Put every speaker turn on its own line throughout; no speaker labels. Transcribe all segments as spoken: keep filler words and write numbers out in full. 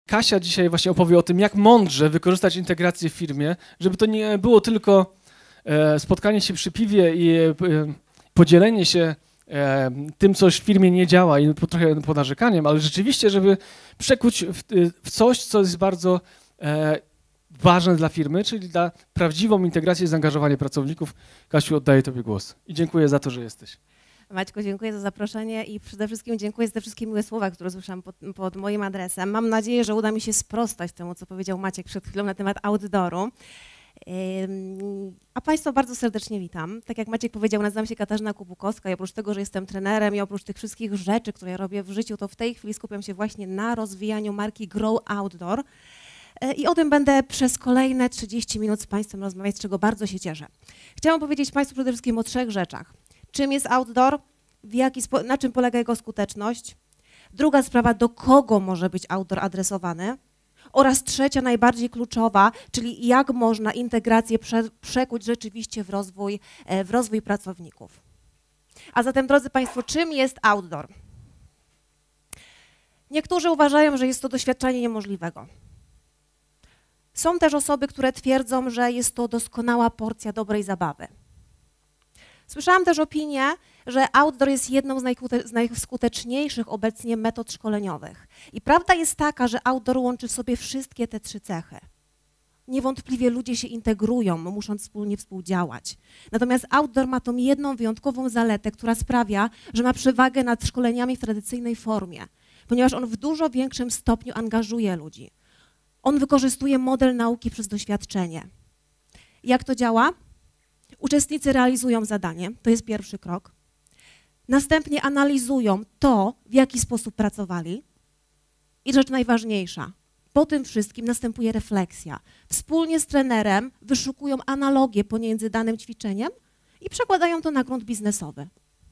Kasia dzisiaj właśnie opowie o tym, jak mądrze wykorzystać integrację w firmie, żeby to nie było tylko e, spotkanie się przy piwie i e, podzielenie się e, tym, co w firmie nie działa i po, trochę ponarzekaniem, ale rzeczywiście, żeby przekuć w, w coś, co jest bardzo e, ważne dla firmy, czyli dla prawdziwą integrację i zaangażowanie pracowników. Kasiu, oddaję Tobie głos i dziękuję za to, że jesteś.
Maćku, dziękuję za zaproszenie i przede wszystkim dziękuję za te wszystkie miłe słowa, które słyszałam pod, pod moim adresem. Mam nadzieję, że uda mi się sprostać temu, co powiedział Maciek przed chwilą na temat outdooru. A Państwa bardzo serdecznie witam. Tak jak Maciek powiedział, nazywam się Katarzyna Kubukowska i oprócz tego, że jestem trenerem i oprócz tych wszystkich rzeczy, które robię w życiu, to w tej chwili skupiam się właśnie na rozwijaniu marki Grow Outdoor. I o tym będę przez kolejne trzydzieści minut z Państwem rozmawiać, z czego bardzo się cieszę. Chciałam powiedzieć Państwu przede wszystkim o trzech rzeczach. Czym jest outdoor, w jaki na czym polega jego skuteczność. Druga sprawa, do kogo może być outdoor adresowany. Oraz trzecia, najbardziej kluczowa, czyli jak można integrację prze, przekuć rzeczywiście w rozwój, w rozwój pracowników. A zatem, drodzy Państwo, czym jest outdoor? Niektórzy uważają, że jest to doświadczenie niemożliwego. Są też osoby, które twierdzą, że jest to doskonała porcja dobrej zabawy. Słyszałam też opinię, że outdoor jest jedną z, z najskuteczniejszych obecnie metod szkoleniowych. I prawda jest taka, że outdoor łączy w sobie wszystkie te trzy cechy. Niewątpliwie ludzie się integrują, muszą wspólnie współdziałać. Natomiast outdoor ma tą jedną wyjątkową zaletę, która sprawia, że ma przewagę nad szkoleniami w tradycyjnej formie, ponieważ on w dużo większym stopniu angażuje ludzi. On wykorzystuje model nauki przez doświadczenie. Jak to działa? Uczestnicy realizują zadanie, to jest pierwszy krok. Następnie analizują to, w jaki sposób pracowali. I rzecz najważniejsza, po tym wszystkim następuje refleksja. Wspólnie z trenerem wyszukują analogię pomiędzy danym ćwiczeniem i przekładają to na grunt biznesowy.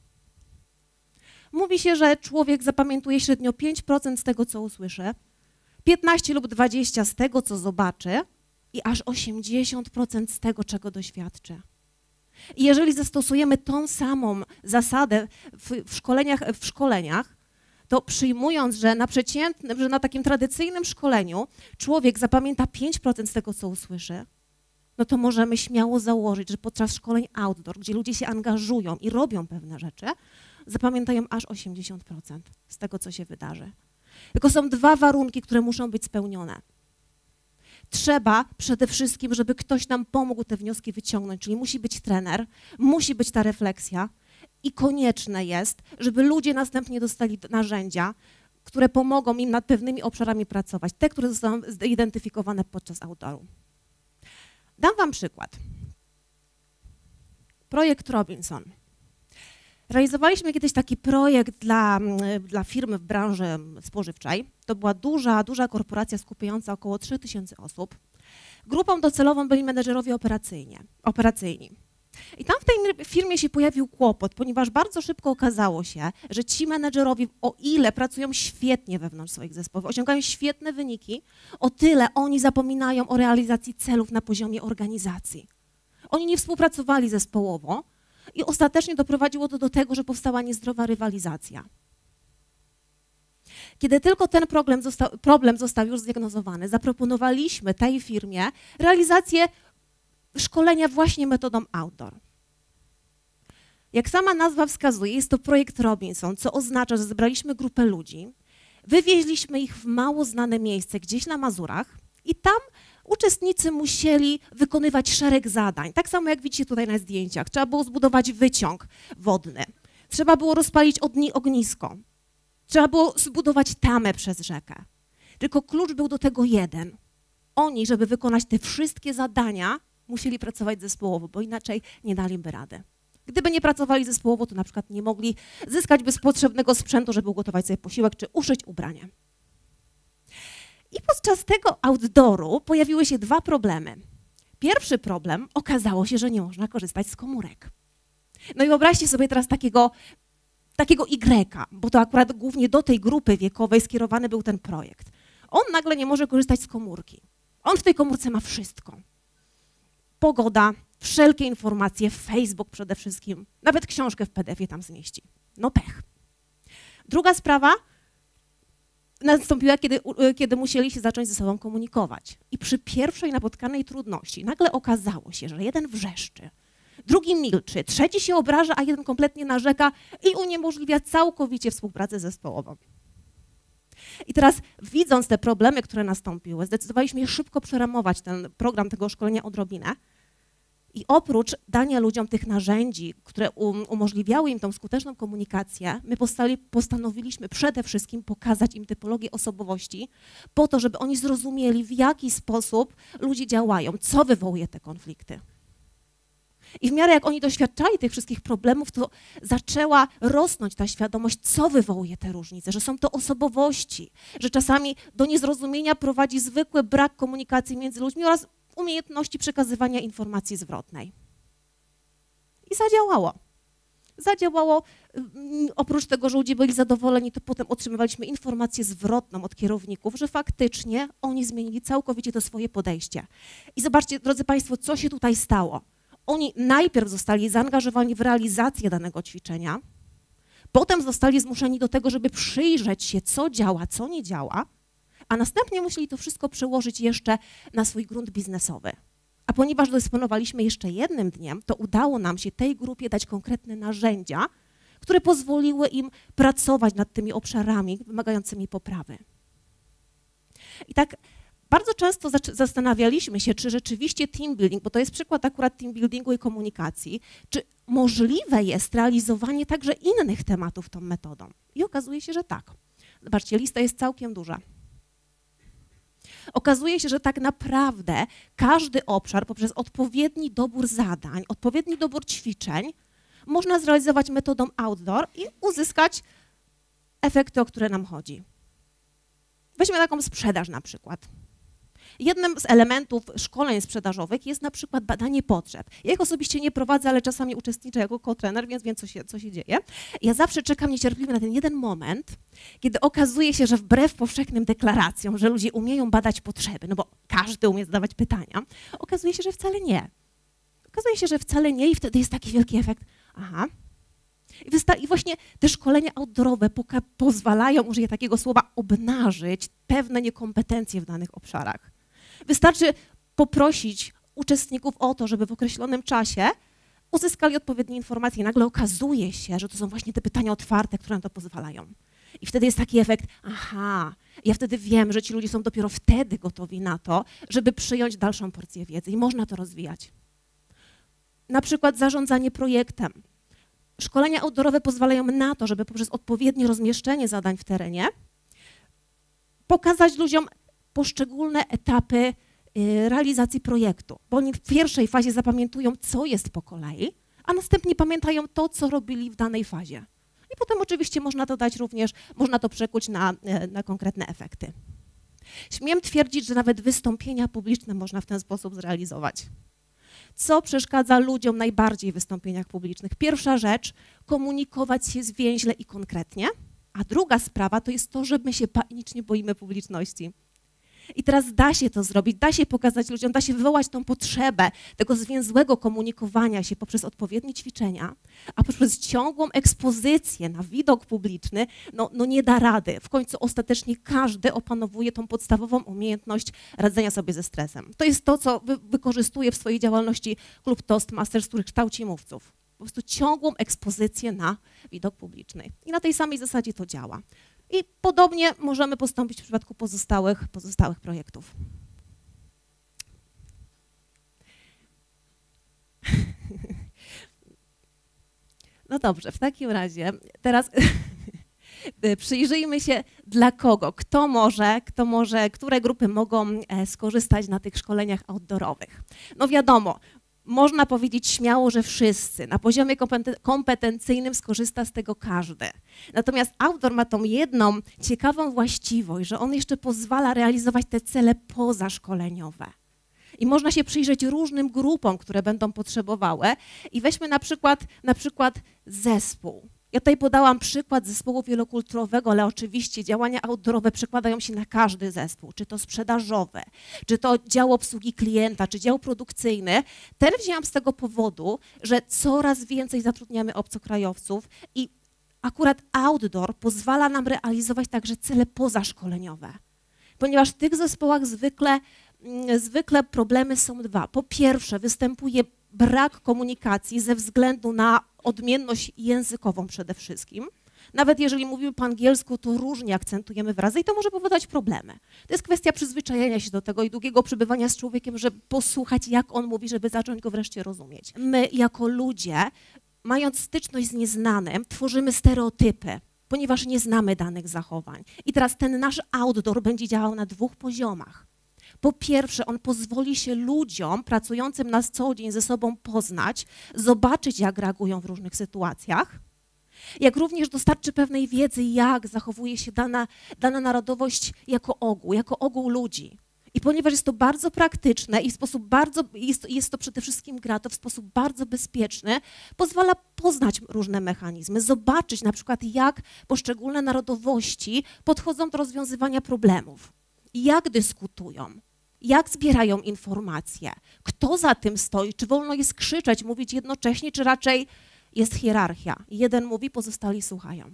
Mówi się, że człowiek zapamiętuje średnio pięć procent z tego, co usłyszy, piętnaście lub dwadzieścia procent z tego, co zobaczy i aż osiemdziesiąt procent z tego, czego doświadczy. I jeżeli zastosujemy tą samą zasadę w, w, szkoleniach, w szkoleniach, to przyjmując, że na przeciętnym, że na takim tradycyjnym szkoleniu człowiek zapamięta pięć procent z tego, co usłyszy, no to możemy śmiało założyć, że podczas szkoleń outdoor, gdzie ludzie się angażują i robią pewne rzeczy, zapamiętają aż osiemdziesiąt procent z tego, co się wydarzy. Tylko są dwa warunki, które muszą być spełnione. Trzeba przede wszystkim, żeby ktoś nam pomógł te wnioski wyciągnąć, czyli musi być trener, musi być ta refleksja i konieczne jest, żeby ludzie następnie dostali narzędzia, które pomogą im nad pewnymi obszarami pracować, te, które zostaną zidentyfikowane podczas outdooru. Dam wam przykład. Projekt Robinson. Realizowaliśmy kiedyś taki projekt dla, dla firmy w branży spożywczej. To była duża, duża korporacja skupiająca około trzy tysiące osób. Grupą docelową byli menedżerowie operacyjni. operacyjni. I tam w tej firmie się pojawił kłopot, ponieważ bardzo szybko okazało się, że ci menedżerowie, o ile pracują świetnie wewnątrz swoich zespołów, osiągają świetne wyniki, o tyle oni zapominają o realizacji celów na poziomie organizacji. Oni nie współpracowali zespołowo, i ostatecznie doprowadziło to do tego, że powstała niezdrowa rywalizacja. Kiedy tylko ten problem został, problem został już zdiagnozowany, zaproponowaliśmy tej firmie realizację szkolenia właśnie metodą outdoor. Jak sama nazwa wskazuje, jest to projekt Robinson, co oznacza, że zebraliśmy grupę ludzi, wywieźliśmy ich w mało znane miejsce gdzieś na Mazurach i tam uczestnicy musieli wykonywać szereg zadań, tak samo jak widzicie tutaj na zdjęciach. Trzeba było zbudować wyciąg wodny, trzeba było rozpalić ognisko, trzeba było zbudować tamę przez rzekę. Tylko klucz był do tego jeden. Oni, żeby wykonać te wszystkie zadania, musieli pracować zespołowo, bo inaczej nie daliby rady. Gdyby nie pracowali zespołowo, to na przykład nie mogli zyskać bez potrzebnego sprzętu, żeby ugotować sobie posiłek czy uszyć ubranie. I podczas tego outdooru pojawiły się dwa problemy. Pierwszy problem, okazało się, że nie można korzystać z komórek. No i wyobraźcie sobie teraz takiego, takiego Y, bo to akurat głównie do tej grupy wiekowej skierowany był ten projekt. On nagle nie może korzystać z komórki. On w tej komórce ma wszystko. Pogoda, wszelkie informacje, Facebook przede wszystkim, nawet książkę w P D F-ie tam zmieści. No pech. Druga sprawa, nastąpiła, kiedy, kiedy musieli się zacząć ze sobą komunikować. I przy pierwszej napotkanej trudności nagle okazało się, że jeden wrzeszczy, drugi milczy, trzeci się obraża, a jeden kompletnie narzeka i uniemożliwia całkowicie współpracę zespołową. I teraz, widząc te problemy, które nastąpiły, zdecydowaliśmy je szybko przeramować ten program tego szkolenia odrobinę. I oprócz dania ludziom tych narzędzi, które um, umożliwiały im tą skuteczną komunikację, my postali, postanowiliśmy przede wszystkim pokazać im typologię osobowości, po to, żeby oni zrozumieli, w jaki sposób ludzie działają, co wywołuje te konflikty. I w miarę jak oni doświadczali tych wszystkich problemów, to zaczęła rosnąć ta świadomość, co wywołuje te różnice, że są to osobowości, że czasami do niezrozumienia prowadzi zwykły brak komunikacji między ludźmi oraz umiejętności przekazywania informacji zwrotnej. I zadziałało. Zadziałało, oprócz tego, że ludzie byli zadowoleni, to potem otrzymywaliśmy informację zwrotną od kierowników, że faktycznie oni zmienili całkowicie to swoje podejście. I zobaczcie, drodzy Państwo, co się tutaj stało. Oni najpierw zostali zaangażowani w realizację danego ćwiczenia, potem zostali zmuszeni do tego, żeby przyjrzeć się, co działa, co nie działa, a następnie musieli to wszystko przełożyć jeszcze na swój grunt biznesowy. A ponieważ dysponowaliśmy jeszcze jednym dniem, to udało nam się tej grupie dać konkretne narzędzia, które pozwoliły im pracować nad tymi obszarami wymagającymi poprawy. I tak bardzo często zastanawialiśmy się, czy rzeczywiście team building, bo to jest przykład akurat team buildingu i komunikacji, czy możliwe jest realizowanie także innych tematów tą metodą. I okazuje się, że tak. Zobaczcie, lista jest całkiem duża. Okazuje się, że tak naprawdę każdy obszar poprzez odpowiedni dobór zadań, odpowiedni dobór ćwiczeń można zrealizować metodą outdoor i uzyskać efekty, o które nam chodzi. Weźmy taką sprzedaż na przykład. Jednym z elementów szkoleń sprzedażowych jest na przykład badanie potrzeb. Ja ich osobiście nie prowadzę, ale czasami uczestniczę jako co-trener, więc wiem, co się, co się dzieje. Ja zawsze czekam niecierpliwie na ten jeden moment, kiedy okazuje się, że wbrew powszechnym deklaracjom, że ludzie umieją badać potrzeby, no bo każdy umie zadawać pytania, okazuje się, że wcale nie. Okazuje się, że wcale nie i wtedy jest taki wielki efekt. Aha. I, I właśnie te szkolenia outdoorowe pozwalają, użyję takiego słowa, obnażyć pewne niekompetencje w danych obszarach. Wystarczy poprosić uczestników o to, żeby w określonym czasie uzyskali odpowiednie informacje i nagle okazuje się, że to są właśnie te pytania otwarte, które na to pozwalają. I wtedy jest taki efekt, aha, ja wtedy wiem, że ci ludzie są dopiero wtedy gotowi na to, żeby przyjąć dalszą porcję wiedzy i można to rozwijać. Na przykład zarządzanie projektem. Szkolenia outdoorowe pozwalają na to, żeby poprzez odpowiednie rozmieszczenie zadań w terenie pokazać ludziom poszczególne etapy realizacji projektu, bo oni w pierwszej fazie zapamiętują, co jest po kolei, a następnie pamiętają to, co robili w danej fazie. I potem oczywiście można to dać również, można to przekuć na, na konkretne efekty. Śmiem twierdzić, że nawet wystąpienia publiczne można w ten sposób zrealizować. Co przeszkadza ludziom najbardziej w wystąpieniach publicznych? Pierwsza rzecz, komunikować się zwięźle i konkretnie, a druga sprawa to jest to, że my się panicznie boimy publiczności. I teraz da się to zrobić, da się pokazać ludziom, da się wywołać tą potrzebę tego zwięzłego komunikowania się poprzez odpowiednie ćwiczenia, a poprzez ciągłą ekspozycję na widok publiczny, no, no nie da rady. W końcu ostatecznie każdy opanowuje tą podstawową umiejętność radzenia sobie ze stresem. To jest to, co wy wykorzystuje w swojej działalności klub Toastmasters, który kształci mówców. Po prostu ciągłą ekspozycję na widok publiczny. I na tej samej zasadzie to działa. I podobnie możemy postąpić w przypadku pozostałych, pozostałych projektów. No dobrze, w takim razie teraz przyjrzyjmy się dla kogo, kto może, kto może, które grupy mogą skorzystać na tych szkoleniach outdoorowych. No wiadomo, można powiedzieć śmiało, że wszyscy. Na poziomie kompetencyjnym skorzysta z tego każdy. Natomiast outdoor ma tą jedną ciekawą właściwość, że on jeszcze pozwala realizować te cele pozaszkoleniowe. I można się przyjrzeć różnym grupom, które będą potrzebowały. I weźmy na przykład, na przykład zespół. Ja tutaj podałam przykład zespołu wielokulturowego, ale oczywiście działania outdoorowe przekładają się na każdy zespół, czy to sprzedażowe, czy to dział obsługi klienta, czy dział produkcyjny. Ten wzięłam z tego powodu, że coraz więcej zatrudniamy obcokrajowców i akurat outdoor pozwala nam realizować także cele pozaszkoleniowe, ponieważ w tych zespołach zwykle, zwykle problemy są dwa. Po pierwsze, występuje brak komunikacji ze względu na odmienność językową przede wszystkim. Nawet jeżeli mówimy po angielsku, to różnie akcentujemy wyrazy i to może powodować problemy. To jest kwestia przyzwyczajenia się do tego i długiego przebywania z człowiekiem, żeby posłuchać, jak on mówi, żeby zacząć go wreszcie rozumieć. My jako ludzie, mając styczność z nieznanym, tworzymy stereotypy, ponieważ nie znamy danych zachowań. I teraz ten nasz outdoor będzie działał na dwóch poziomach. Po pierwsze, on pozwoli się ludziom pracującym na co dzień ze sobą poznać, zobaczyć, jak reagują w różnych sytuacjach, jak również dostarczy pewnej wiedzy, jak zachowuje się dana, dana narodowość jako ogół, jako ogół ludzi. I ponieważ jest to bardzo praktyczne i w sposób bardzo, jest, jest to przede wszystkim gra, to w sposób bardzo bezpieczny, pozwala poznać różne mechanizmy, zobaczyć na przykład, jak poszczególne narodowości podchodzą do rozwiązywania problemów, jak dyskutują, jak zbierają informacje, kto za tym stoi, czy wolno jest krzyczeć, mówić jednocześnie, czy raczej jest hierarchia. Jeden mówi, pozostali słuchają.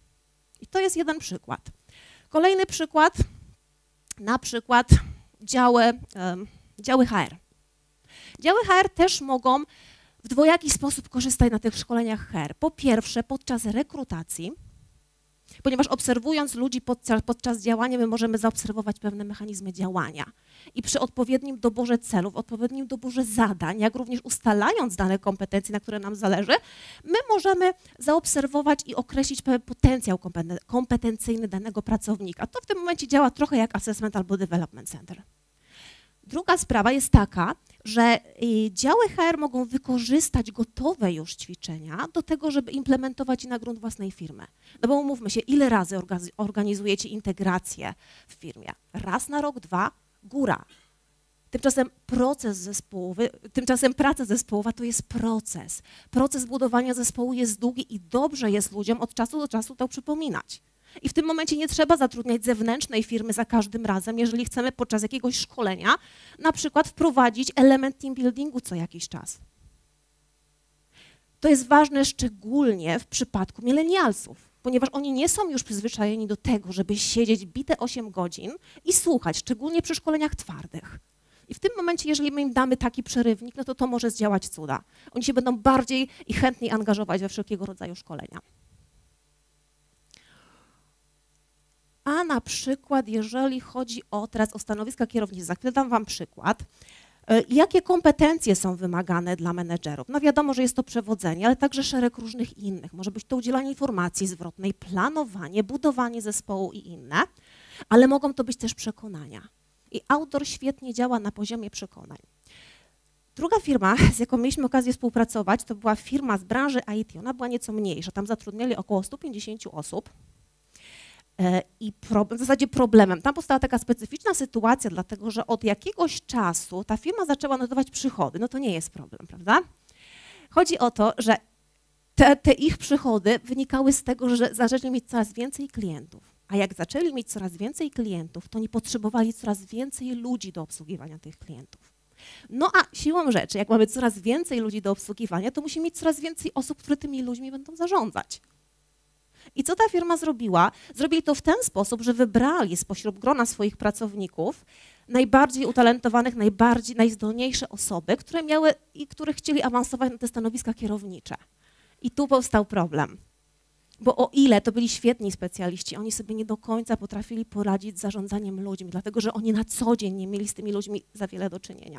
I to jest jeden przykład. Kolejny przykład, na przykład działy, um, działy H R. Działy H R też mogą w dwojaki sposób korzystać na tych szkoleniach H R. Po pierwsze, podczas rekrutacji, ponieważ obserwując ludzi podczas, podczas działania, my możemy zaobserwować pewne mechanizmy działania. I przy odpowiednim doborze celów, odpowiednim doborze zadań, jak również ustalając dane kompetencje, na które nam zależy, my możemy zaobserwować i określić pewien potencjał kompetencyjny danego pracownika. To w tym momencie działa trochę jak assessment albo development center. Druga sprawa jest taka, że działy H R mogą wykorzystać gotowe już ćwiczenia do tego, żeby implementować je na grunt własnej firmy. No bo umówmy się, ile razy organizujecie integrację w firmie? Raz na rok, dwa, góra. Tymczasem proces zespołowy, tymczasem praca zespołowa to jest proces. Proces budowania zespołu jest długi i dobrze jest ludziom od czasu do czasu to przypominać. I w tym momencie nie trzeba zatrudniać zewnętrznej firmy za każdym razem, jeżeli chcemy podczas jakiegoś szkolenia na przykład wprowadzić element team buildingu co jakiś czas. To jest ważne szczególnie w przypadku milenialsów, ponieważ oni nie są już przyzwyczajeni do tego, żeby siedzieć bite osiem godzin i słuchać, szczególnie przy szkoleniach twardych. I w tym momencie, jeżeli my im damy taki przerywnik, no to to może zdziałać cuda. Oni się będą bardziej i chętniej angażować we wszelkiego rodzaju szkolenia. A na przykład, jeżeli chodzi o teraz o stanowiska kierownicze, dam wam przykład. Jakie kompetencje są wymagane dla menedżerów? No wiadomo, że jest to przewodzenie, ale także szereg różnych innych. Może być to udzielanie informacji zwrotnej, planowanie, budowanie zespołu i inne, ale mogą to być też przekonania. I outdoor świetnie działa na poziomie przekonań. Druga firma, z jaką mieliśmy okazję współpracować, to była firma z branży I T. Ona była nieco mniejsza, tam zatrudniali około stu pięćdziesięciu osób. I problem, w zasadzie problemem, tam powstała taka specyficzna sytuacja, dlatego że od jakiegoś czasu ta firma zaczęła notować przychody, no to nie jest problem, prawda? Chodzi o to, że te, te ich przychody wynikały z tego, że zaczęli mieć coraz więcej klientów, a jak zaczęli mieć coraz więcej klientów, to nie potrzebowali coraz więcej ludzi do obsługiwania tych klientów. No a siłą rzeczy, jak mamy coraz więcej ludzi do obsługiwania, to musimy mieć coraz więcej osób, które tymi ludźmi będą zarządzać. I co ta firma zrobiła? Zrobili to w ten sposób, że wybrali spośród grona swoich pracowników najbardziej utalentowanych, najbardziej, najzdolniejsze osoby, które miały i które chcieli awansować na te stanowiska kierownicze. I tu powstał problem. Bo o ile to byli świetni specjaliści, oni sobie nie do końca potrafili poradzić z zarządzaniem ludźmi, dlatego że oni na co dzień nie mieli z tymi ludźmi za wiele do czynienia.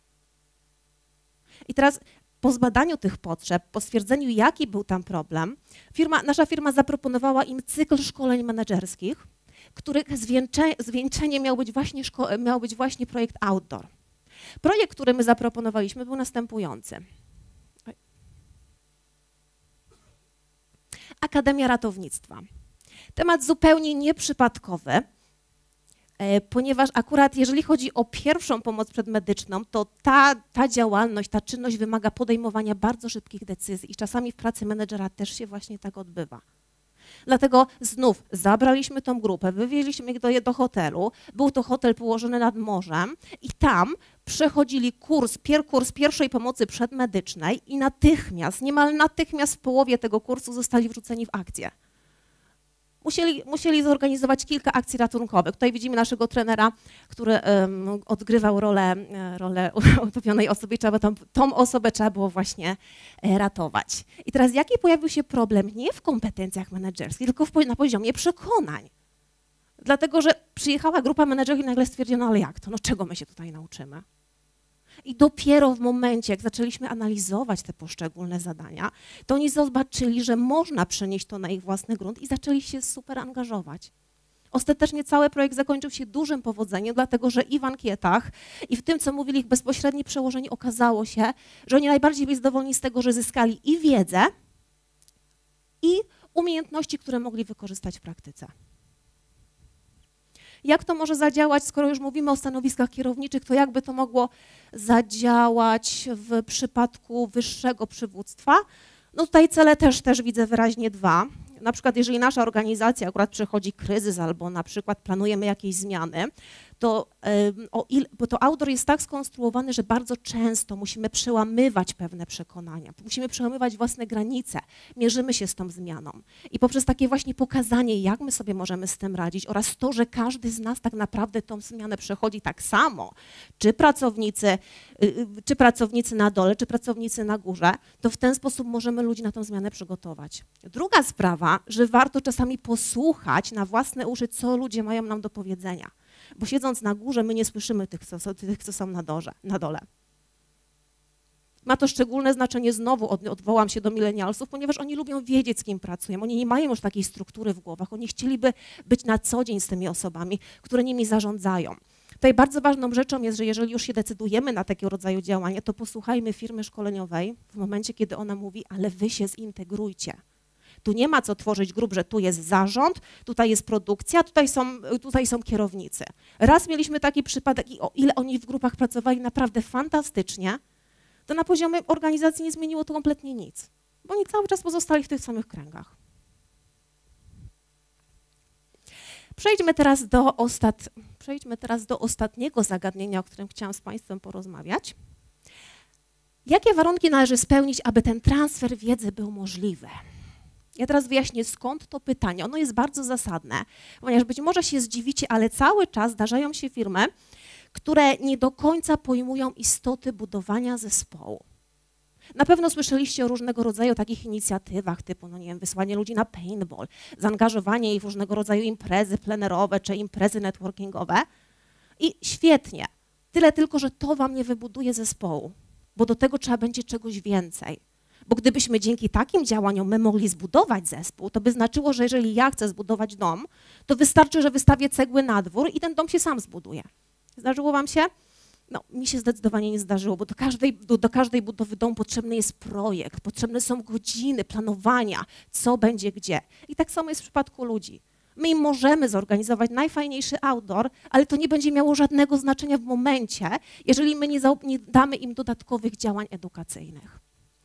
I teraz po zbadaniu tych potrzeb, po stwierdzeniu, jaki był tam problem, firma, nasza firma zaproponowała im cykl szkoleń menedżerskich, których zwieńcze, zwieńczeniem miał być, właśnie szko, miał być właśnie projekt Outdoor. Projekt, który my zaproponowaliśmy, był następujący. Akademia Ratownictwa. Temat zupełnie nieprzypadkowy, ponieważ akurat jeżeli chodzi o pierwszą pomoc przedmedyczną, to ta, ta działalność, ta czynność wymaga podejmowania bardzo szybkich decyzji i czasami w pracy menedżera też się właśnie tak odbywa. Dlatego znów zabraliśmy tą grupę, wywieźliśmy ich do, do hotelu, był to hotel położony nad morzem i tam przechodzili kurs, pier, kurs pierwszej pomocy przedmedycznej i natychmiast, niemal natychmiast w połowie tego kursu zostali wrzuceni w akcję. Musieli, musieli zorganizować kilka akcji ratunkowych. Tutaj widzimy naszego trenera, który um, odgrywał rolę, rolę utopionej osoby. Trzeba tą, tą osobę trzeba było właśnie e, ratować. I teraz jaki pojawił się problem? Nie w kompetencjach menedżerskich, tylko w, na poziomie przekonań. Dlatego, że przyjechała grupa menedżerów i nagle stwierdzono, ale jak to? No czego my się tutaj nauczymy? I dopiero w momencie, jak zaczęliśmy analizować te poszczególne zadania, to oni zobaczyli, że można przenieść to na ich własny grunt i zaczęli się super angażować. Ostatecznie cały projekt zakończył się dużym powodzeniem, dlatego że i w ankietach, i w tym, co mówili ich bezpośredni przełożeni, okazało się, że oni najbardziej byli zadowoleni z tego, że zyskali i wiedzę, i umiejętności, które mogli wykorzystać w praktyce. Jak to może zadziałać, skoro już mówimy o stanowiskach kierowniczych, to jakby to mogło zadziałać w przypadku wyższego przywództwa? No tutaj cele też, też widzę wyraźnie dwa. Na przykład jeżeli nasza organizacja akurat przechodzi kryzys albo na przykład planujemy jakieś zmiany, to, o il, bo to outdoor jest tak skonstruowany, że bardzo często musimy przełamywać pewne przekonania, musimy przełamywać własne granice, mierzymy się z tą zmianą. I poprzez takie właśnie pokazanie, jak my sobie możemy z tym radzić oraz to, że każdy z nas tak naprawdę tą zmianę przechodzi tak samo, czy pracownicy, czy pracownicy na dole, czy pracownicy na górze, to w ten sposób możemy ludzi na tą zmianę przygotować. Druga sprawa, że warto czasami posłuchać na własne uszy, co ludzie mają nam do powiedzenia. Bo siedząc na górze, my nie słyszymy tych, co, tych, co są na, dorze, na dole. Ma to szczególne znaczenie, znowu od, odwołam się do milenialsów, ponieważ oni lubią wiedzieć, z kim pracują. Oni nie mają już takiej struktury w głowach. Oni chcieliby być na co dzień z tymi osobami, które nimi zarządzają. Tutaj bardzo ważną rzeczą jest, że jeżeli już się decydujemy na takiego rodzaju działanie, to posłuchajmy firmy szkoleniowej w momencie, kiedy ona mówi, ale wy się zintegrujcie. Tu nie ma co tworzyć grup, że tu jest zarząd, tutaj jest produkcja, tutaj są, tutaj są kierownicy. Raz mieliśmy taki przypadek i o ile oni w grupach pracowali naprawdę fantastycznie, to na poziomie organizacji nie zmieniło to kompletnie nic, bo oni cały czas pozostali w tych samych kręgach. Przejdźmy teraz do, ostat... Przejdźmy teraz do ostatniego zagadnienia, o którym chciałam z Państwem porozmawiać. Jakie warunki należy spełnić, aby ten transfer wiedzy był możliwy? Ja teraz wyjaśnię, skąd to pytanie. Ono jest bardzo zasadne, ponieważ być może się zdziwicie, ale cały czas zdarzają się firmy, które nie do końca pojmują istoty budowania zespołu. Na pewno słyszeliście o różnego rodzaju takich inicjatywach typu, no nie wiem, wysłanie ludzi na paintball, zaangażowanie ich w różnego rodzaju imprezy plenerowe czy imprezy networkingowe. I świetnie, tyle tylko, że to wam nie wybuduje zespołu, bo do tego trzeba będzie czegoś więcej. Bo gdybyśmy dzięki takim działaniom my mogli zbudować zespół, to by znaczyło, że jeżeli ja chcę zbudować dom, to wystarczy, że wystawię cegły na dwór i ten dom się sam zbuduje. Zdarzyło wam się? No, mi się zdecydowanie nie zdarzyło, bo do każdej, do, do każdej budowy domu potrzebny jest projekt, potrzebne są godziny planowania, co będzie gdzie. I tak samo jest w przypadku ludzi. My im możemy zorganizować najfajniejszy outdoor, ale to nie będzie miało żadnego znaczenia w momencie, jeżeli my nie, za, nie damy im dodatkowych działań edukacyjnych.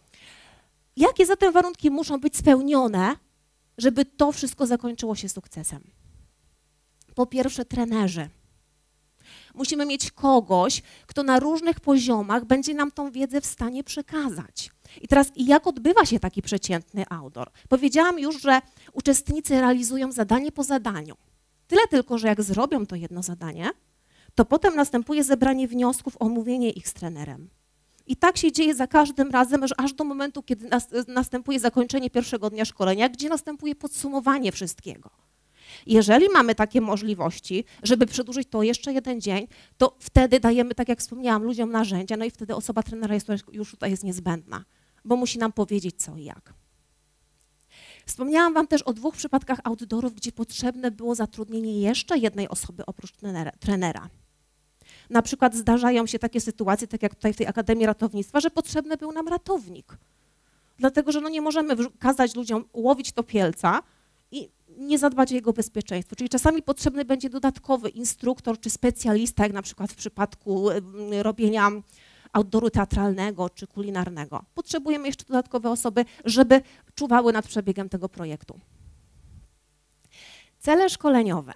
Jakie zatem warunki muszą być spełnione, żeby to wszystko zakończyło się sukcesem? Po pierwsze, trenerzy. Musimy mieć kogoś, kto na różnych poziomach będzie nam tą wiedzę w stanie przekazać. I teraz jak odbywa się taki przeciętny outdoor? Powiedziałam już, że uczestnicy realizują zadanie po zadaniu. Tyle tylko, że jak zrobią to jedno zadanie, to potem następuje zebranie wniosków, omówienie ich z trenerem. I tak się dzieje za każdym razem, że aż do momentu, kiedy nas, następuje zakończenie pierwszego dnia szkolenia, gdzie następuje podsumowanie wszystkiego. Jeżeli mamy takie możliwości, żeby przedłużyć to jeszcze jeden dzień, to wtedy dajemy, tak jak wspomniałam, ludziom narzędzia, no i wtedy osoba trenera jest, już tutaj jest niezbędna, bo musi nam powiedzieć co i jak. Wspomniałam wam też o dwóch przypadkach outdoorów, gdzie potrzebne było zatrudnienie jeszcze jednej osoby oprócz trenera. trenera. Na przykład zdarzają się takie sytuacje, tak jak tutaj w tej Akademii Ratownictwa, że potrzebny był nam ratownik. Dlatego, że no nie możemy kazać ludziom łowić topielca i nie zadbać o jego bezpieczeństwo. Czyli czasami potrzebny będzie dodatkowy instruktor czy specjalista, jak na przykład w przypadku robienia outdooru teatralnego czy kulinarnego. Potrzebujemy jeszcze dodatkowe osoby, żeby czuwały nad przebiegiem tego projektu. Cele szkoleniowe.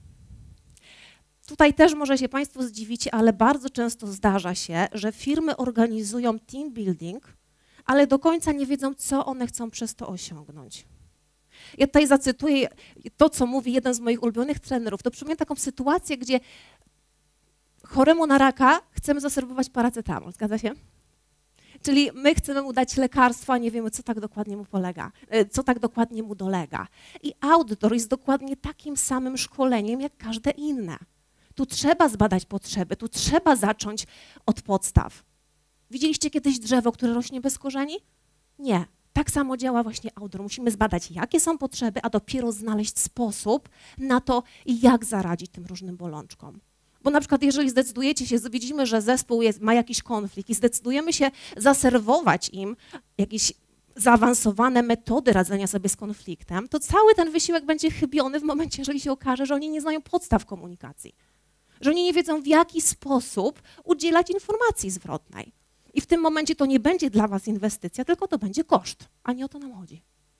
Tutaj też może się Państwo zdziwicie, ale bardzo często zdarza się, że firmy organizują team building, ale do końca nie wiedzą, co one chcą przez to osiągnąć. Ja tutaj zacytuję to, co mówi jeden z moich ulubionych trenerów. To przypomina taką sytuację, gdzie choremu na raka chcemy zaserwować paracetamol, zgadza się? Czyli my chcemy mu dać lekarstwo, a nie wiemy, co tak dokładnie mu polega, co tak dokładnie mu dolega. I outdoor jest dokładnie takim samym szkoleniem, jak każde inne. Tu trzeba zbadać potrzeby, tu trzeba zacząć od podstaw. Widzieliście kiedyś drzewo, które rośnie bez korzeni? Nie. Tak samo działa właśnie outdoor. Musimy zbadać, jakie są potrzeby, a dopiero znaleźć sposób na to, jak zaradzić tym różnym bolączkom. Bo na przykład jeżeli zdecydujecie się, widzimy, że zespół jest, ma jakiś konflikt i zdecydujemy się zaserwować im jakieś zaawansowane metody radzenia sobie z konfliktem, to cały ten wysiłek będzie chybiony w momencie, jeżeli się okaże, że oni nie znają podstaw komunikacji. Że oni nie wiedzą, w jaki sposób udzielać informacji zwrotnej. I w tym momencie to nie będzie dla was inwestycja, tylko to będzie koszt, a nie o to nam chodzi.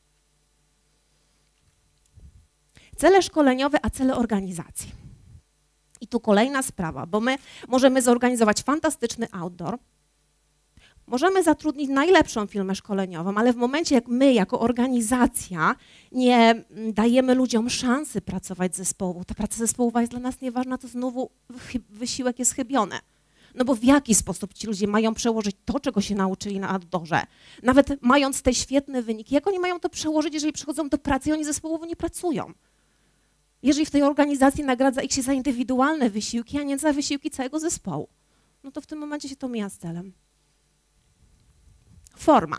Cele szkoleniowe, a cele organizacji. I tu kolejna sprawa, bo my możemy zorganizować fantastyczny outdoor, możemy zatrudnić najlepszą firmę szkoleniową, ale w momencie, jak my jako organizacja nie dajemy ludziom szansy pracować zespołu, ta praca zespołowa jest dla nas nieważna, to znowu wysiłek jest chybiony. No bo w jaki sposób ci ludzie mają przełożyć to, czego się nauczyli na outdoorze? Nawet mając te świetne wyniki, jak oni mają to przełożyć, jeżeli przychodzą do pracy i oni zespołowo nie pracują? Jeżeli w tej organizacji nagradza ich się za indywidualne wysiłki, a nie za wysiłki całego zespołu, no to w tym momencie się to mija z celem. Forma.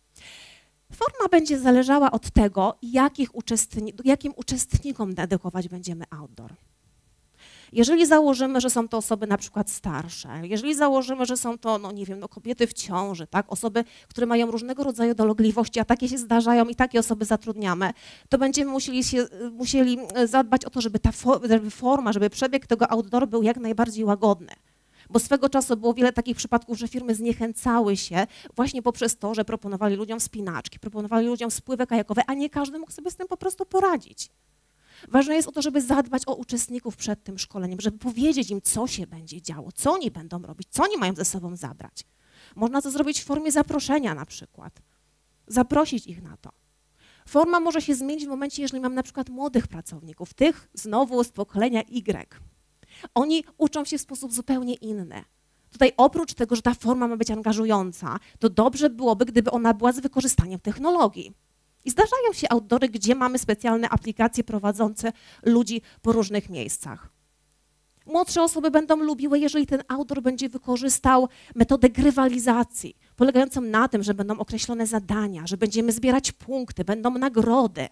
Forma będzie zależała od tego, jakich uczestni jakim uczestnikom dedykować będziemy outdoor. Jeżeli założymy, że są to osoby na przykład starsze, jeżeli założymy, że są to, no nie wiem, no kobiety w ciąży, tak, osoby, które mają różnego rodzaju dolegliwości, a takie się zdarzają i takie osoby zatrudniamy, to będziemy musieli, się, musieli zadbać o to, żeby ta żeby forma, żeby przebieg tego outdooru był jak najbardziej łagodny. Bo swego czasu było wiele takich przypadków, że firmy zniechęcały się właśnie poprzez to, że proponowali ludziom wspinaczki, proponowali ludziom spływy kajakowe, a nie każdy mógł sobie z tym po prostu poradzić. Ważne jest o to, żeby zadbać o uczestników przed tym szkoleniem, żeby powiedzieć im, co się będzie działo, co oni będą robić, co oni mają ze sobą zabrać. Można to zrobić w formie zaproszenia na przykład. Zaprosić ich na to. Forma może się zmienić w momencie, jeżeli mam na przykład młodych pracowników, tych znowu z pokolenia Y. Oni uczą się w sposób zupełnie inny. Tutaj oprócz tego, że ta forma ma być angażująca, to dobrze byłoby, gdyby ona była z wykorzystaniem technologii. I zdarzają się outdoory, gdzie mamy specjalne aplikacje prowadzące ludzi po różnych miejscach. Młodsze osoby będą lubiły, jeżeli ten outdoor będzie wykorzystał metodę grywalizacji, polegającą na tym, że będą określone zadania, że będziemy zbierać punkty, będą nagrody.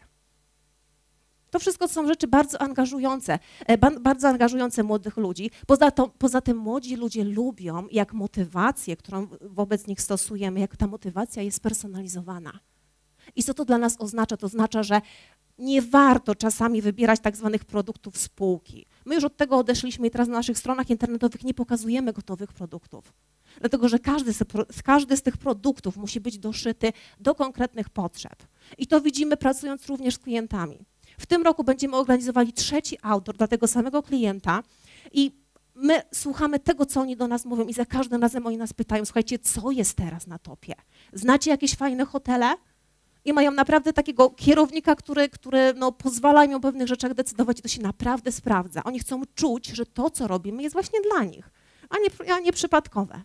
To wszystko są rzeczy bardzo angażujące, bardzo angażujące młodych ludzi. Poza, to, poza tym młodzi ludzie lubią, jak motywację, którą wobec nich stosujemy, jak ta motywacja jest spersonalizowana. I co to dla nas oznacza? To oznacza, że nie warto czasami wybierać tak zwanych produktów spółki. My już od tego odeszliśmy i teraz na naszych stronach internetowych nie pokazujemy gotowych produktów. Dlatego, że każdy z, każdy z tych produktów musi być doszyty do konkretnych potrzeb. I to widzimy pracując również z klientami. W tym roku będziemy organizowali trzeci outdoor dla tego samego klienta i my słuchamy tego, co oni do nas mówią i za każdym razem oni nas pytają, słuchajcie, co jest teraz na topie? Znacie jakieś fajne hotele? I mają naprawdę takiego kierownika, który, który no, pozwala im o pewnych rzeczach decydować i to się naprawdę sprawdza. Oni chcą czuć, że to, co robimy, jest właśnie dla nich, a nie, a nie przypadkowe.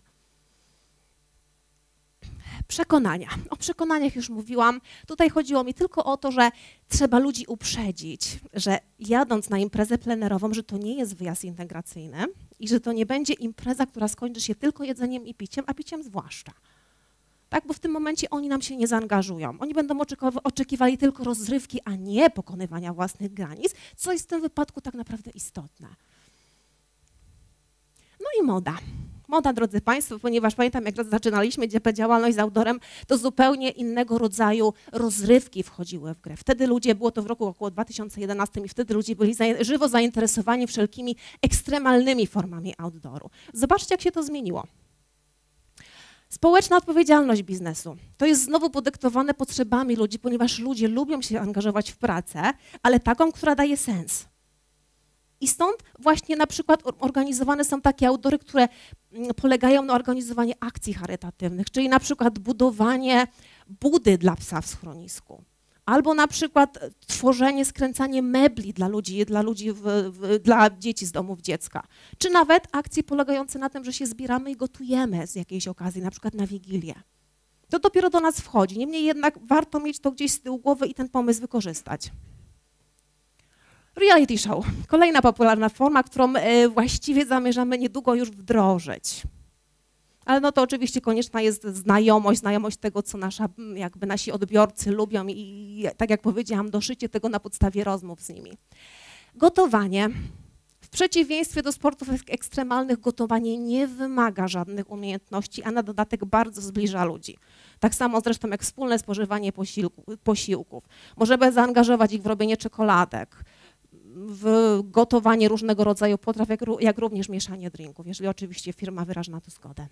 Przekonania. O przekonaniach już mówiłam. Tutaj chodziło mi tylko o to, że trzeba ludzi uprzedzić, że jadąc na imprezę plenerową, że to nie jest wyjazd integracyjny i że to nie będzie impreza, która skończy się tylko jedzeniem i piciem, a piciem zwłaszcza. Tak, bo w tym momencie oni nam się nie zaangażują. Oni będą oczekiwali tylko rozrywki, a nie pokonywania własnych granic, co jest w tym wypadku tak naprawdę istotne. No i moda. Moda, drodzy Państwo, ponieważ pamiętam, jak zaczynaliśmy działalność z outdoorem, to zupełnie innego rodzaju rozrywki wchodziły w grę. Wtedy ludzie, było to w roku około dwa tysiące jedenastym i wtedy ludzie byli żywo zainteresowani wszelkimi ekstremalnymi formami outdooru. Zobaczcie, jak się to zmieniło. Społeczna odpowiedzialność biznesu. To jest znowu podyktowane potrzebami ludzi, ponieważ ludzie lubią się angażować w pracę, ale taką, która daje sens. I stąd właśnie na przykład organizowane są takie outdoory, które polegają na organizowaniu akcji charytatywnych, czyli na przykład budowanie budy dla psa w schronisku, Albo na przykład tworzenie, skręcanie mebli dla ludzi, dla ludzi, w, w, dla dzieci z domów dziecka. Czy nawet akcje polegające na tym, że się zbieramy i gotujemy z jakiejś okazji, na przykład na Wigilię. To dopiero do nas wchodzi. Niemniej jednak warto mieć to gdzieś z tyłu głowy i ten pomysł wykorzystać. Reality show. Kolejna popularna forma, którą właściwie zamierzamy niedługo już wdrożyć. Ale no to oczywiście konieczna jest znajomość, znajomość tego, co nasza, jakby nasi odbiorcy lubią i tak jak powiedziałam, doszycie tego na podstawie rozmów z nimi. Gotowanie. W przeciwieństwie do sportów ekstremalnych gotowanie nie wymaga żadnych umiejętności, a na dodatek bardzo zbliża ludzi. Tak samo zresztą jak wspólne spożywanie posiłku, posiłków. Możemy zaangażować ich w robienie czekoladek, w gotowanie różnego rodzaju potraw, jak, jak również mieszanie drinków, jeżeli oczywiście firma wyraża na to zgodę.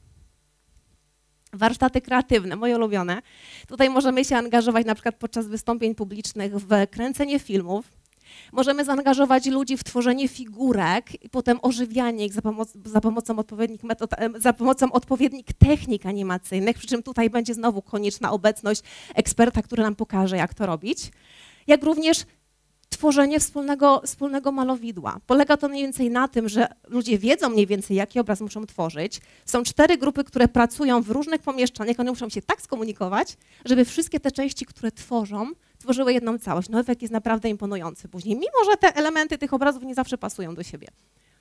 Warsztaty kreatywne, moje ulubione. Tutaj możemy się angażować na przykład podczas wystąpień publicznych w kręcenie filmów. Możemy zaangażować ludzi w tworzenie figurek i potem ożywianie ich za, pomoc, za, pomocą, odpowiednich metod, za pomocą odpowiednich technik animacyjnych, przy czym tutaj będzie znowu konieczna obecność eksperta, który nam pokaże, jak to robić. Jak również tworzenie wspólnego, wspólnego malowidła. Polega to mniej więcej na tym, że ludzie wiedzą mniej więcej, jaki obraz muszą tworzyć. Są cztery grupy, które pracują w różnych pomieszczeniach, one muszą się tak skomunikować, żeby wszystkie te części, które tworzą, tworzyły jedną całość. No efekt jest naprawdę imponujący później, mimo że te elementy tych obrazów nie zawsze pasują do siebie.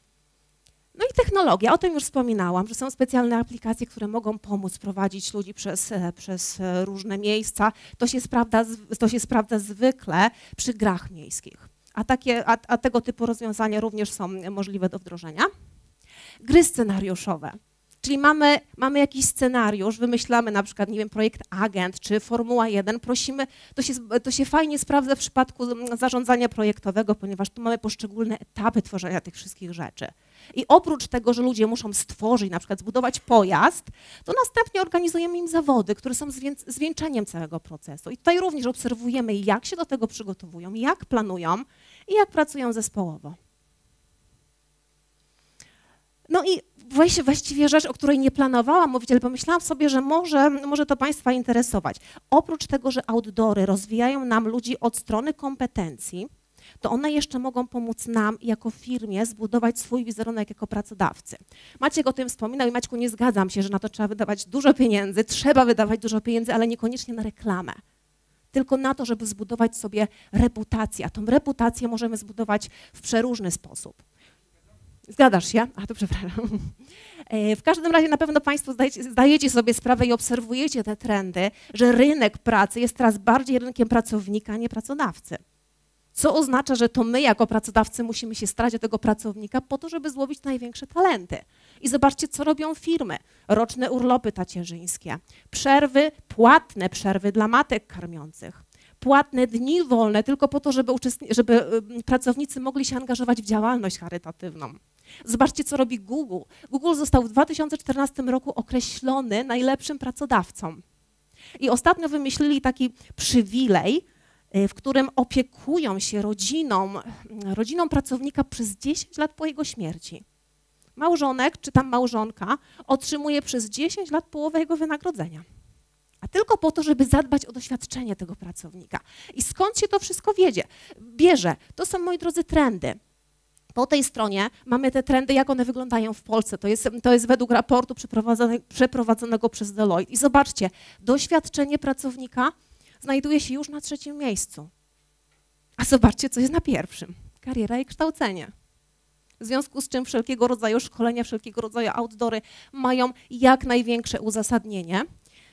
No i technologia, o tym już wspominałam, że są specjalne aplikacje, które mogą pomóc prowadzić ludzi przez, przez różne miejsca. To się sprawdza, to się sprawdza zwykle przy grach miejskich, a, takie, a, a tego typu rozwiązania również są możliwe do wdrożenia. Gry scenariuszowe, czyli mamy, mamy jakiś scenariusz, wymyślamy na przykład, nie wiem, projekt Agent czy Formuła jeden, prosimy, to się, to się fajnie sprawdza w przypadku zarządzania projektowego, ponieważ tu mamy poszczególne etapy tworzenia tych wszystkich rzeczy. I oprócz tego, że ludzie muszą stworzyć, na przykład zbudować pojazd, to następnie organizujemy im zawody, które są zwieńczeniem całego procesu. I tutaj również obserwujemy, jak się do tego przygotowują, jak planują i jak pracują zespołowo. No i właściwie rzecz, o której nie planowałam mówić, ale pomyślałam sobie, że może, może to Państwa interesować. Oprócz tego, że outdoory rozwijają nam ludzi od strony kompetencji, to one jeszcze mogą pomóc nam jako firmie zbudować swój wizerunek jako pracodawcy. Maciek o tym wspominał i Maćku, nie zgadzam się, że na to trzeba wydawać dużo pieniędzy, trzeba wydawać dużo pieniędzy, ale niekoniecznie na reklamę. Tylko na to, żeby zbudować sobie reputację. A tą reputację możemy zbudować w przeróżny sposób. Zgadzasz się? A to przepraszam. W każdym razie na pewno Państwo zdajecie, zdajecie sobie sprawę i obserwujecie te trendy, że rynek pracy jest teraz bardziej rynkiem pracownika, a nie pracodawcy. Co oznacza, że to my jako pracodawcy musimy się starać o tego pracownika po to, żeby złowić największe talenty. I zobaczcie, co robią firmy. Roczne urlopy tacierzyńskie, przerwy, płatne przerwy dla matek karmiących, płatne dni wolne tylko po to, żeby, żeby pracownicy mogli się angażować w działalność charytatywną. Zobaczcie, co robi Google. Google został w dwa tysiące czternastym roku określony najlepszym pracodawcą. I ostatnio wymyślili taki przywilej, w którym opiekują się rodziną, rodziną pracownika przez dziesięć lat po jego śmierci. Małżonek, czy tam małżonka, otrzymuje przez dziesięć lat połowę jego wynagrodzenia. A tylko po to, żeby zadbać o doświadczenie tego pracownika. I skąd się to wszystko wiedzie? Bierze. To są, moi drodzy, trendy. Po tej stronie mamy te trendy, jak one wyglądają w Polsce. To jest, to jest według raportu przeprowadzonego, przeprowadzonego przez Deloitte. I zobaczcie, doświadczenie pracownika znajduje się już na trzecim miejscu. A zobaczcie, co jest na pierwszym. Kariera i kształcenie. W związku z czym wszelkiego rodzaju szkolenia, wszelkiego rodzaju outdoory mają jak największe uzasadnienie.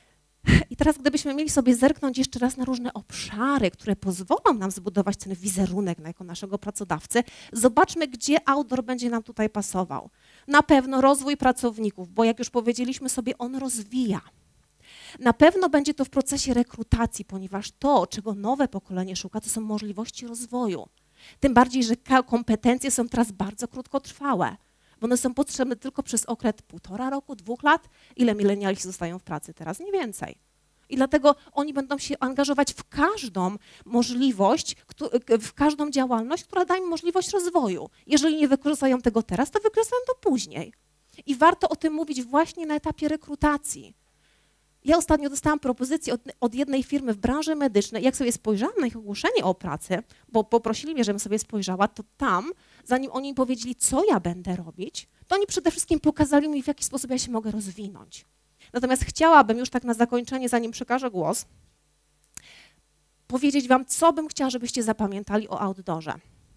I teraz gdybyśmy mieli sobie zerknąć jeszcze raz na różne obszary, które pozwolą nam zbudować ten wizerunek jako naszego pracodawcy, zobaczmy, gdzie outdoor będzie nam tutaj pasował. Na pewno rozwój pracowników, bo jak już powiedzieliśmy sobie, on rozwija. Na pewno będzie to w procesie rekrutacji, ponieważ to, czego nowe pokolenie szuka, to są możliwości rozwoju. Tym bardziej, że kompetencje są teraz bardzo krótkotrwałe, bo one są potrzebne tylko przez okres półtora roku, dwóch lat. Ile milenialiści zostają w pracy teraz? Nie więcej. I dlatego oni będą się angażować w każdą możliwość, w każdą działalność, która da im możliwość rozwoju. Jeżeli nie wykorzystają tego teraz, to wykorzystają to później. I warto o tym mówić właśnie na etapie rekrutacji. Ja ostatnio dostałam propozycję od, od jednej firmy w branży medycznej. Jak sobie spojrzałam na ich ogłoszenie o pracy, bo poprosili mnie, żebym sobie spojrzała, to tam, zanim oni mi powiedzieli, co ja będę robić, to oni przede wszystkim pokazali mi, w jaki sposób ja się mogę rozwinąć. Natomiast chciałabym już tak na zakończenie, zanim przekażę głos, powiedzieć wam, co bym chciała, żebyście zapamiętali o outdoorze.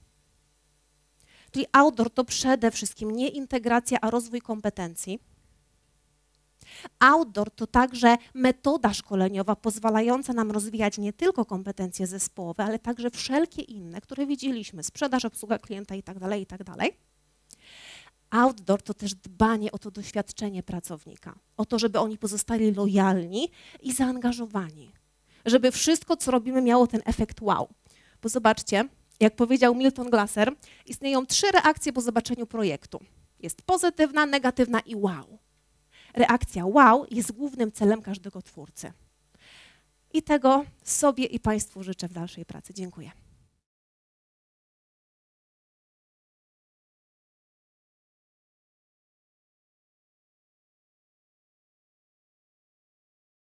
Czyli outdoor to przede wszystkim nie integracja, a rozwój kompetencji. Outdoor to także metoda szkoleniowa pozwalająca nam rozwijać nie tylko kompetencje zespołowe, ale także wszelkie inne, które widzieliśmy, sprzedaż, obsługa klienta itd., itd. Outdoor to też dbanie o to doświadczenie pracownika, o to, żeby oni pozostali lojalni i zaangażowani, żeby wszystko, co robimy, miało ten efekt wow. Bo zobaczcie, jak powiedział Milton Glaser, istnieją trzy reakcje po zobaczeniu projektu. Jest pozytywna, negatywna i wow. Reakcja wow jest głównym celem każdego twórcy. I tego sobie i Państwu życzę w dalszej pracy. Dziękuję.